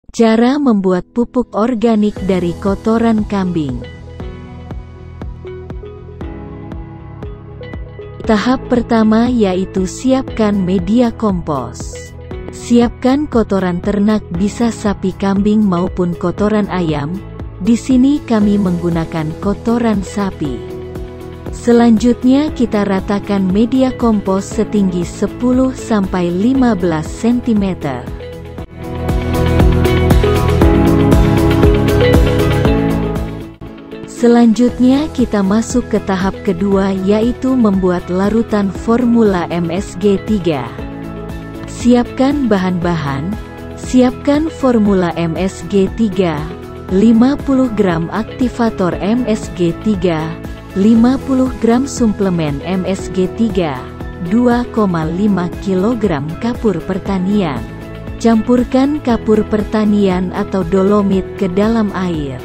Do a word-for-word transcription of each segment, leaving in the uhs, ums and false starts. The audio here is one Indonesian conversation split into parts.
Cara membuat pupuk organik dari kotoran kambing. Tahap pertama yaitu siapkan media kompos. Siapkan kotoran ternak, bisa sapi, kambing maupun kotoran ayam. Di sini kami menggunakan kotoran sapi. Selanjutnya kita ratakan media kompos setinggi sepuluh sampai lima belas sentimeter. Selanjutnya kita masuk ke tahap kedua, yaitu membuat larutan formula M S G tiga. Siapkan bahan-bahan. Siapkan formula M S G tiga, lima puluh gram aktivator M S G tiga, lima puluh gram suplemen M S G tiga, dua koma lima kilogram kapur pertanian. Campurkan kapur pertanian atau dolomit ke dalam air.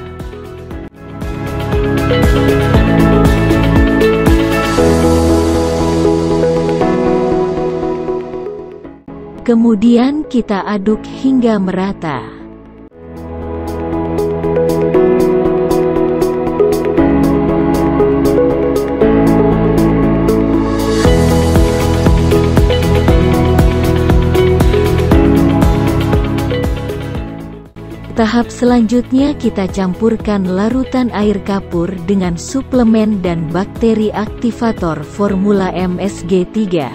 Kemudian kita aduk hingga merata. Tahap selanjutnya kita campurkan larutan air kapur dengan suplemen dan bakteri aktivator formula M S G tiga.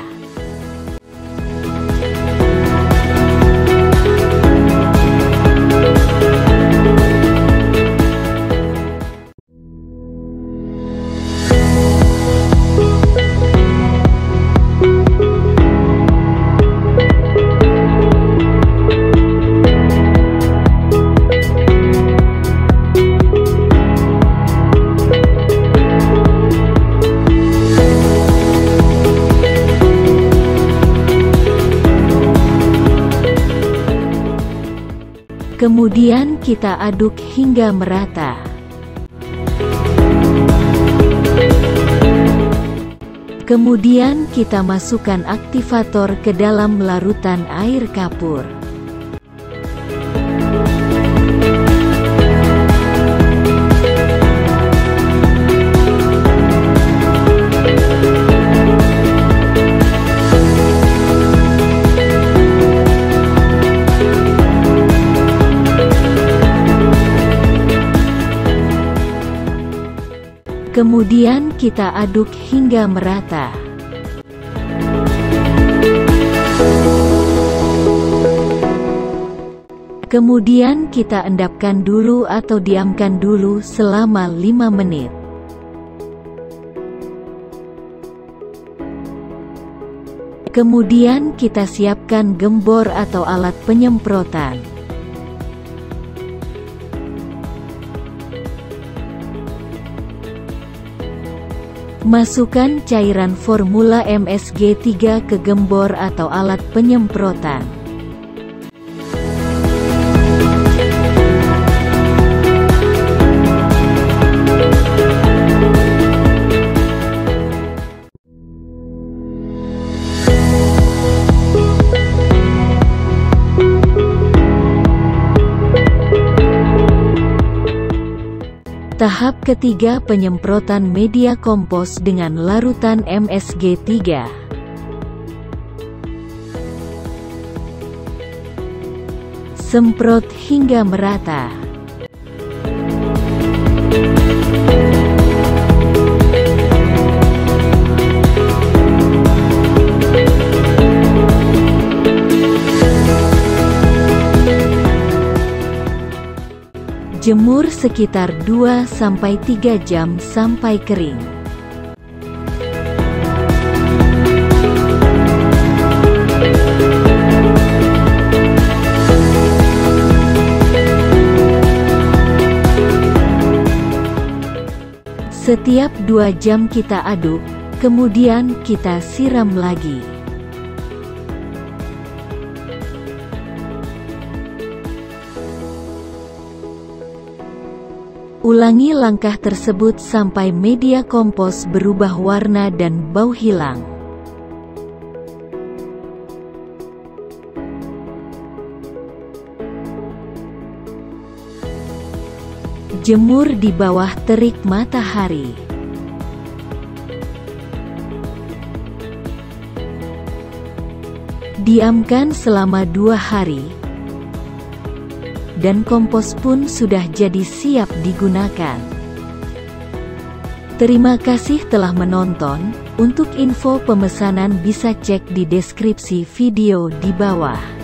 Kemudian kita aduk hingga merata. Kemudian kita masukkan aktivator ke dalam larutan air kapur. Kemudian kita aduk hingga merata. Kemudian kita endapkan dulu atau diamkan dulu selama lima menit. Kemudian kita siapkan gembor atau alat penyemprotan. Masukkan cairan formula M S G tiga ke gembor atau alat penyemprotan. Tahap ketiga, penyemprotan media kompos dengan larutan M S G tiga. Semprot hingga merata. Jemur sekitar dua sampai tiga jam sampai kering. Setiap dua jam kita aduk, kemudian kita siram lagi. Ulangi langkah tersebut sampai media kompos berubah warna dan bau hilang. Jemur di bawah terik matahari. Diamkan selama dua hari. Dan kompos pun sudah jadi siap digunakan. Terima kasih telah menonton. Untuk info pemesanan bisa cek di deskripsi video di bawah.